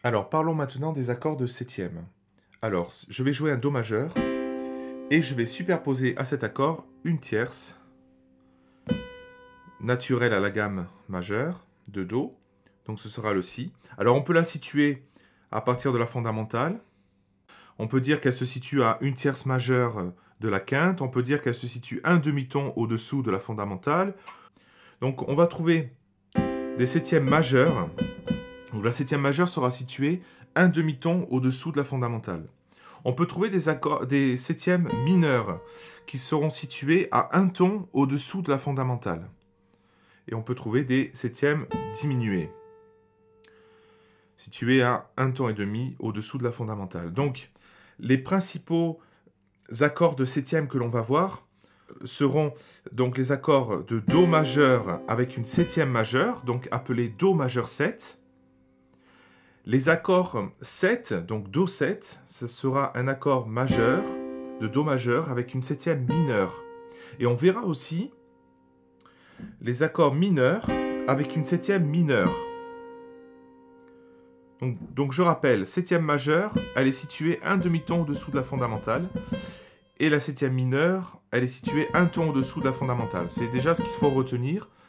Alors, parlons maintenant des accords de septième. Alors, je vais jouer un Do majeur et je vais superposer à cet accord une tierce naturelle à la gamme majeure de Do. Donc, ce sera le Si. Alors, on peut la situer à partir de la fondamentale. On peut dire qu'elle se situe à une tierce majeure de la quinte. On peut dire qu'elle se situe un demi-ton au-dessous de la fondamentale. Donc, on va trouver des septièmes majeurs. Donc, la septième majeure sera située un demi-ton au-dessous de la fondamentale. On peut trouver des septièmes mineurs qui seront situés à un ton au-dessous de la fondamentale. Et on peut trouver des septièmes diminués, situés à un ton et demi au-dessous de la fondamentale. Donc, les principaux accords de septième que l'on va voir seront donc les accords de Do majeur avec une septième majeure, donc appelé Do majeur 7. Les accords 7, donc Do 7, ce sera un accord majeur de Do majeur avec une septième mineure. Et on verra aussi les accords mineurs avec une septième mineure. Donc je rappelle, septième majeure, elle est située un demi-ton au-dessous de la fondamentale. Et la septième mineure, elle est située un ton au-dessous de la fondamentale. C'est déjà ce qu'il faut retenir